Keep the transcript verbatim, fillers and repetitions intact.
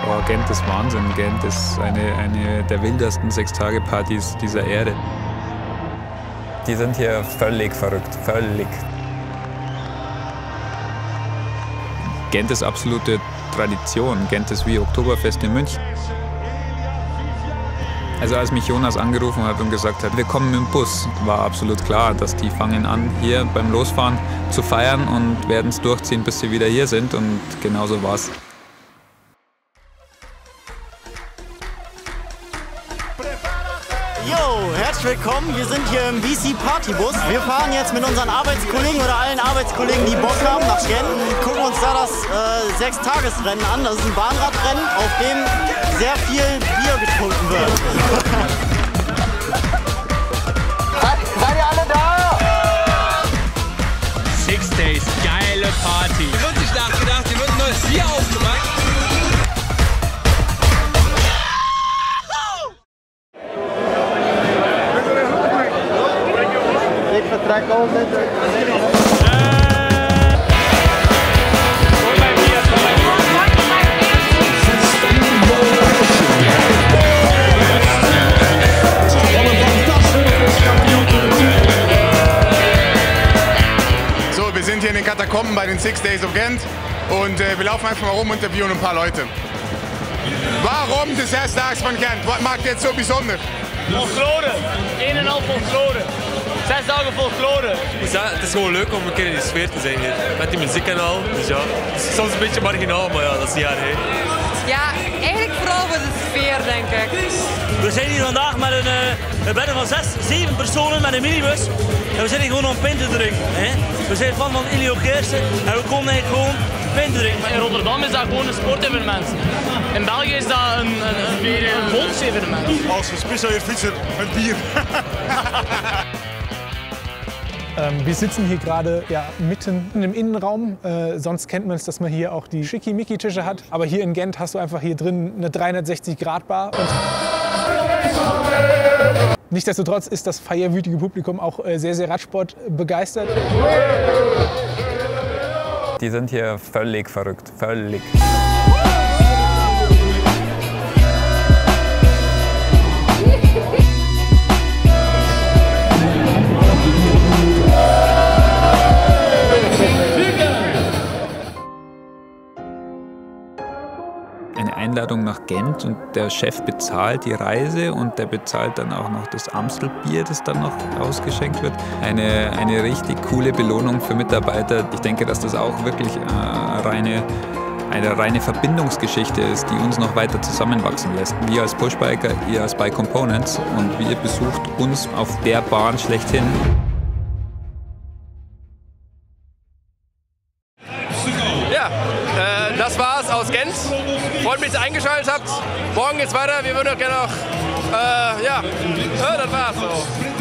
Oh, Gent ist Wahnsinn. Gent ist eine, eine der wildesten Sechs-Tage-Partys dieser Erde. Die sind hier völlig verrückt, völlig. Gent ist absolute Tradition. Gent ist wie Oktoberfest in München. Also als mich Jonas angerufen hat und gesagt hat, wir kommen mit dem Bus, war absolut klar, dass die fangen an, hier beim Losfahren zu feiern und werden es durchziehen, bis sie wieder hier sind. Und genauso war's. Jo, herzlich willkommen. Wir sind hier im V C Partybus. Wir fahren jetzt mit unseren Arbeitskollegen oder allen Arbeitskollegen, die Bock haben, nach Gent. Gucken uns da das äh, Sechstagesrennen an. Das ist ein Bahnradrennen, auf dem sehr viel Bier getrunken wird. Seid ihr alle da? Six Days, geile Party. Hier wird nicht nachgedacht, hier wird ein neues Bier aufgemacht. So, wir sind hier in den Katakomben bei den Six Days of Gent und äh, wir laufen einfach mal rum und interviewen ein paar Leute. Warum de Zes Dagen van Gent? Wat maakt dit zo bijzonder? Folklore, een en al folklore. Zes dagen folklore. Ja, het is gewoon leuk om een keer in die sfeer te zijn hier. Met die muziek en al. Dus ja, het is soms een beetje marginaal, maar ja, dat is niet erg. Hè. Ja, eigenlijk vooral voor de sfeer, denk ik. We zijn hier vandaag met een, uh, een bende van zes, zeven personen met een minibus. En we zijn hier gewoon om pint te drinken. Hè. We zijn fan van Elio Geersen en we komen eigenlijk gewoon pint te drinken. Maar in Rotterdam is dat gewoon een sportevenement. In België is dat een, een, een, een volksevenement. Als gespecialiseerd fietser met bier. Ähm, wir sitzen hier gerade ja, mitten im Innenraum. Äh, sonst kennt man es, dass man hier auch die Schickimicki-Tische hat. Aber hier in Gent hast du einfach hier drin eine dreihundertsechzig Grad Bar. Und nichtsdestotrotz ist das feierwütige Publikum auch äh, sehr, sehr Radsport begeistert. Die sind hier völlig verrückt, völlig. Eine Einladung nach Gent und der Chef bezahlt die Reise und der bezahlt dann auch noch das Amstelbier, das dann noch ausgeschenkt wird. Eine, eine richtig coole Belohnung für Mitarbeiter. Ich denke, dass das auch wirklich äh, reine, eine reine Verbindungsgeschichte ist, die uns noch weiter zusammenwachsen lässt. Wir als Pushbiker, ihr als Bike Components und ihr besucht uns auf der Bahn schlechthin. Ja, äh, das war's aus Gent. Freut mich, dass ihr eingeschaltet habt. Morgen geht's weiter. Wir würden auch gerne noch, äh, ja, äh, das war's so.